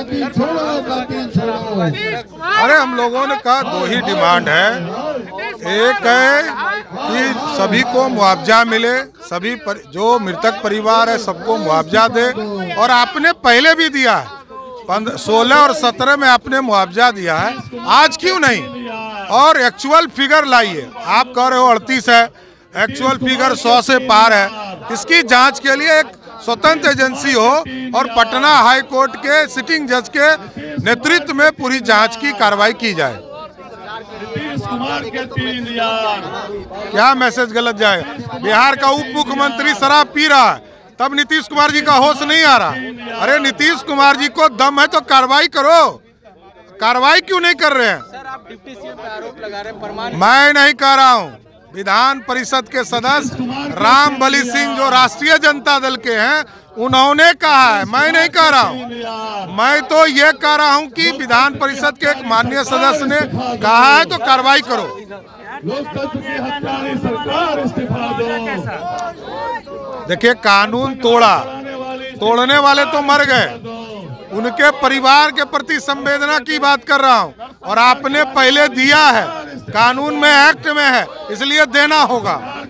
अरे हम लोगों ने कहा दो ही डिमांड है। एक है कि सभी को मुआवजा मिले, सभी जो मृतक परिवार है सबको मुआवजा दे, और आपने पहले भी दिया है 16 और 17 में आपने मुआवजा दिया है, आज क्यों नहीं? और एक्चुअल फिगर लाइए। आप कह रहे हो 38 है, एक्चुअल फिगर 100 से पार है। इसकी जांच के लिए एक स्वतंत्र एजेंसी हो और पटना हाई कोर्ट के सिटिंग जज के नेतृत्व में पूरी जांच की कार्रवाई की जाए। क्या मैसेज गलत जाएगा? बिहार का उप मुख्यमंत्री शराब पी रहा है, तब नीतीश कुमार जी का होश नहीं आ रहा। अरे नीतीश कुमार जी को दम है तो कार्रवाई करो, कार्रवाई क्यों नहीं कर रहे हैं? सर, आप डिप्टी सीएम पे आरोप लगा रहे हैं, प्रमाण मैं नहीं कह रहा हूँ। विधान परिषद के सदस्य राम बली सिंह जो राष्ट्रीय जनता दल के हैं उन्होंने कहा है, मैं नहीं कह रहा हूँ। मैं तो ये कह रहा हूँ कि विधान परिषद के एक माननीय सदस्य ने कहा है तो कार्रवाई करो। देखिए, कानून तोड़ने वाले तो मर गए, उनके परिवार के प्रति संवेदना की बात कर रहा हूं। और आपने पहले दिया है, कानून में, एक्ट में है, इसलिए देना होगा।